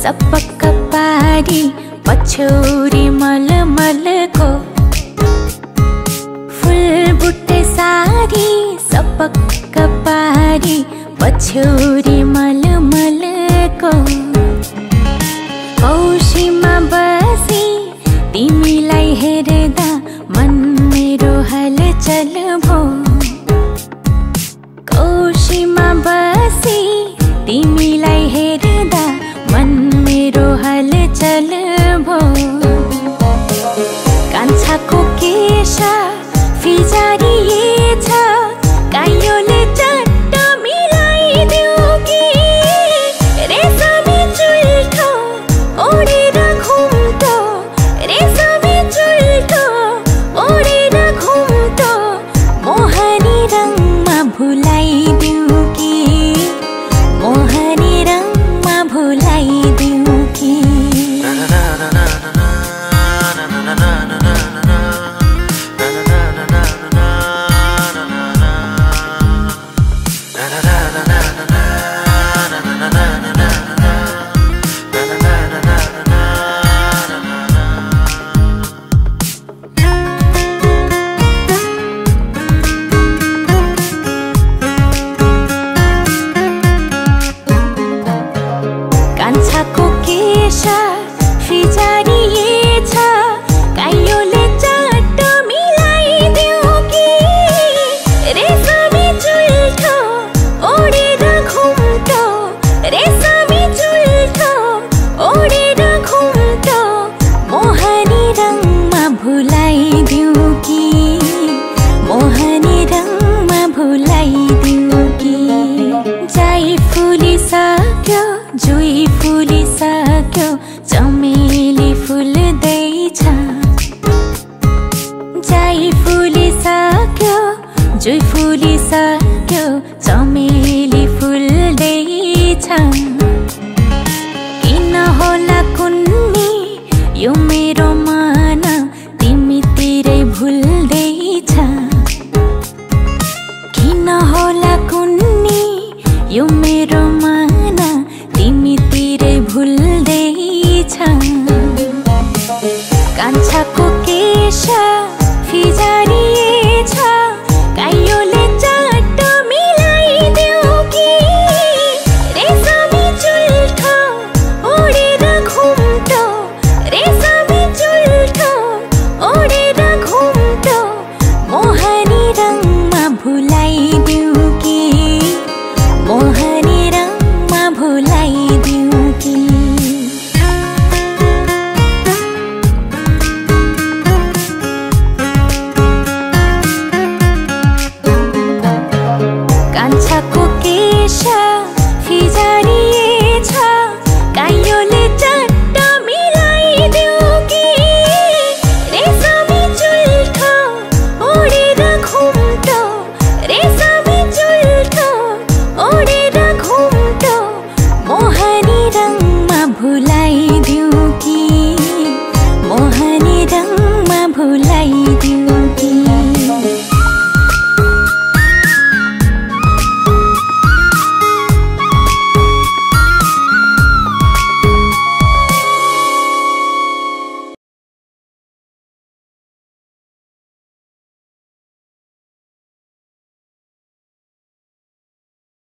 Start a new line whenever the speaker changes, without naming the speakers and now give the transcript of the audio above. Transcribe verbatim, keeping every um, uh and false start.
सपक्क पारी पछौरी मलमलको फुल बुट्टे सारी सपक्क पारी पछौरी मलमलको कौशीमा बसी तिमीलाई हेर्दा मन मेरो हलचल भो कौशीमा बसी तिमीलाई हेर्दा मन मेरो हलचल भो कान्छाको केश फिजारिएछ काइयोले चट्ट मिलाइदेऊ कि रेशमी चुल्ठो ओढेर घुम्टो रेशमी चुल्ठो ओढेर घुम्टो मोहनी रङमा भुलाइदेऊ कि मोहनी रङमा भुलाइदेऊ कि कान्छाको केश फिजारिएछ काइयोले चट्ट मिलाइदेऊ कि रेशमी चुल्ठो ओढेर घुम्टो रेशमी चुल्ठो ओढेर घुम्टो मोहनी रङमा भुलाइदेऊ कि मोहनी रङमा भुलाइदेऊ कि जाई फुलिसक्यो जुई फुलिसक्यो चमेली फुल्दैछ जाई फुलिसक्यो जुई फुलिसक्यो चमेली फुल्दैछ किन होला कुन्नी यो मेरो मन तिमीतिरै भुल्दैछ किन होला कुन्नी यो मेरो मन तिमीतिरै भुल्दैछ कान्छाको केश फिजारी